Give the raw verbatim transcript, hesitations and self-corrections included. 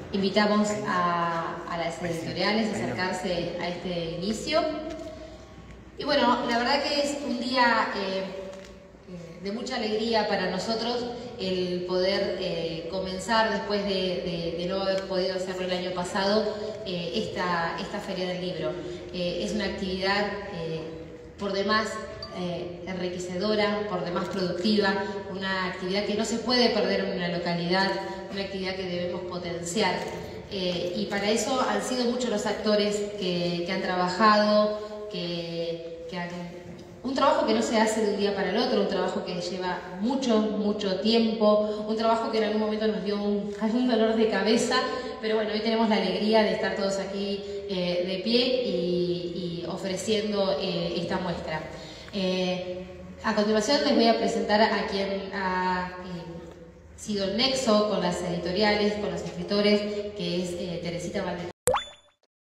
invitamos a, a las editoriales a acercarse a este inicio. Y bueno, la verdad que es un día eh, de mucha alegría para nosotros el poder eh, comenzar, después de, de, de no haber podido hacerlo el año pasado, eh, esta, esta Feria del Libro. Eh, es una actividad eh, por demás eh, enriquecedora, por demás productiva, una actividad que no se puede perder en una localidad, una actividad que debemos potenciar. Eh, y para eso han sido muchos los actores que, que han trabajado, que, que han... Un trabajo que no se hace de un día para el otro, un trabajo que lleva mucho, mucho tiempo, un trabajo que en algún momento nos dio un, algún dolor de cabeza, pero bueno, hoy tenemos la alegría de estar todos aquí eh, de pie y, y ofreciendo eh, esta muestra. Eh, a continuación les voy a presentar a quien ha eh, sido el nexo con las editoriales, con los escritores, que es eh, Teresita Valdebenito.